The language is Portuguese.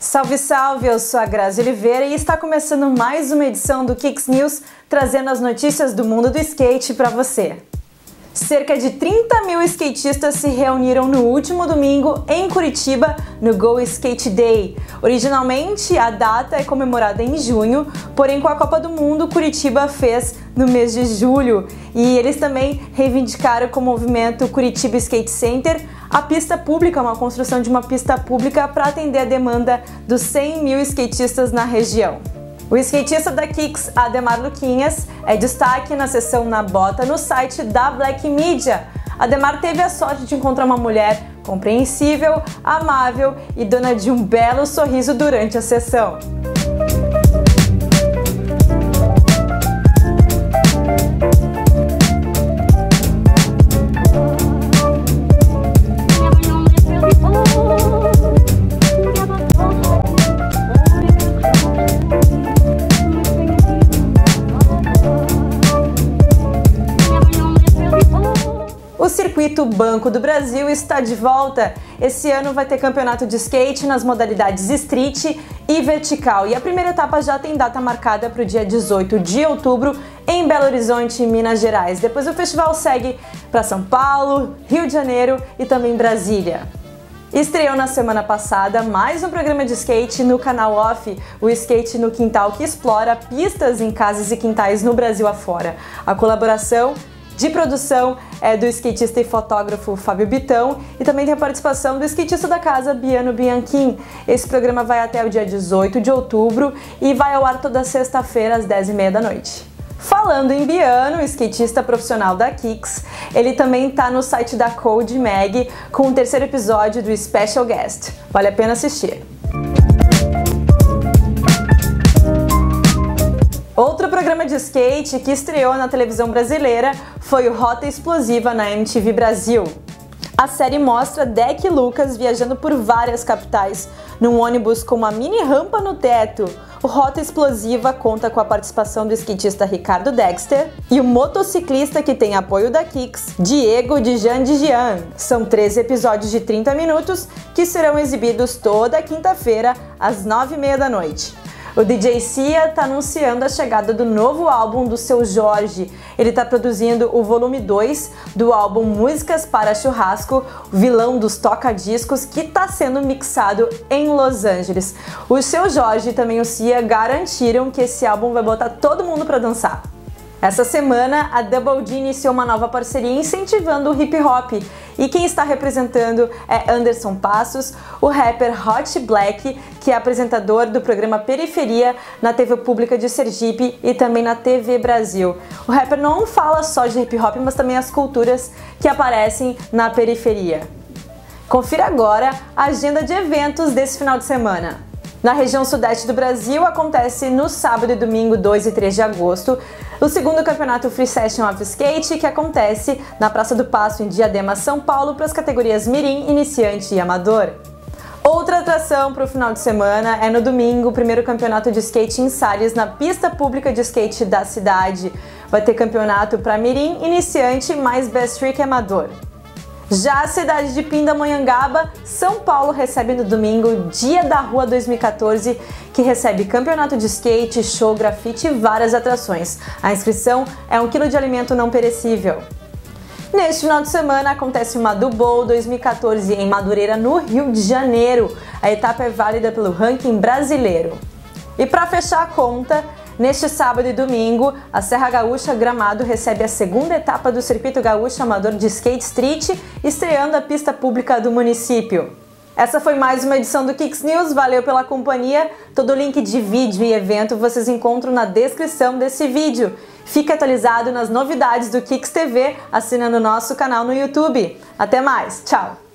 Salve, salve! Eu sou a Grazi Oliveira e está começando mais uma edição do Kicks News, trazendo as notícias do mundo do skate para você. Cerca de 30 mil skatistas se reuniram no último domingo em Curitiba, no Go Skate Day. Originalmente, a data é comemorada em junho, porém com a Copa do Mundo, Curitiba fez no mês de julho. E eles também reivindicaram com o movimento Curitiba Skate Center a pista pública, uma construção de uma pista pública para atender a demanda dos 100 mil skatistas na região. O skatista da Kicks, Ademar Luquinhas, é destaque na sessão Na Bota no site da Black Media. Ademar teve a sorte de encontrar uma mulher compreensível, amável e dona de um belo sorriso durante a sessão. O circuito Banco do Brasil está de volta. Esse ano vai ter campeonato de skate nas modalidades street e vertical. E a primeira etapa já tem data marcada para o dia 18 de outubro em Belo Horizonte, Minas Gerais. Depois o festival segue para São Paulo, Rio de Janeiro e também Brasília. Estreou na semana passada mais um programa de skate no canal Off, o Skate no Quintal, que explora pistas em casas e quintais no Brasil afora. A colaboração de produção é do skatista e fotógrafo Fábio Bitão e também tem a participação do skatista da casa Biano Bianchim. Esse programa vai até o dia 18 de outubro e vai ao ar toda sexta-feira às 10h30 da noite. Falando em Biano, skatista profissional da Kicks, ele também está no site da Code Mag com o terceiro episódio do Special Guest. Vale a pena assistir. Outro programa de skate que estreou na televisão brasileira foi o Rota Explosiva na MTV Brasil. A série mostra Deck e Lucas viajando por várias capitais, num ônibus com uma mini rampa no teto. O Rota Explosiva conta com a participação do skatista Ricardo Dexter e o motociclista que tem apoio da Kicks, Diego de Jean. São 13 episódios de 30 minutos que serão exibidos toda quinta-feira às 9h30 da noite. O DJ Cia está anunciando a chegada do novo álbum do Seu Jorge. Ele está produzindo o volume 2 do álbum Músicas para Churrasco, o vilão dos toca-discos, que está sendo mixado em Los Angeles. O Seu Jorge e também o Cia garantiram que esse álbum vai botar todo mundo para dançar. Essa semana, a Double D iniciou uma nova parceria incentivando o hip hop. E quem está representando é Anderson Passos, o rapper Hot Black, que é apresentador do programa Periferia na TV Pública de Sergipe e também na TV Brasil. O rapper não fala só de hip hop, mas também as culturas que aparecem na periferia. Confira agora a agenda de eventos desse final de semana. Na região sudeste do Brasil, acontece no sábado e domingo 2 e 3 de agosto, o segundo campeonato Free Session of Skate, que acontece na Praça do Paço, em Diadema, São Paulo, para as categorias Mirim, Iniciante e Amador. Outra atração para o final de semana é no domingo, o primeiro campeonato de skate em Salles, na pista pública de skate da cidade. Vai ter campeonato para Mirim, Iniciante, mais Best Trick e Amador. Já a cidade de Pindamonhangaba, São Paulo, recebe no domingo Dia da Rua 2014, que recebe campeonato de skate, show, grafite e várias atrações. A inscrição é 1 quilo de alimento não perecível. Neste final de semana acontece o Madu Bowl 2014 em Madureira, no Rio de Janeiro. A etapa é válida pelo ranking brasileiro. E para fechar a conta, neste sábado e domingo, a Serra Gaúcha Gramado recebe a segunda etapa do Circuito Gaúcho Amador de Skate Street, estreando a pista pública do município. Essa foi mais uma edição do Kicks News, valeu pela companhia. Todo o link de vídeo e evento vocês encontram na descrição desse vídeo. Fique atualizado nas novidades do Kicks TV assinando o nosso canal no YouTube. Até mais, tchau!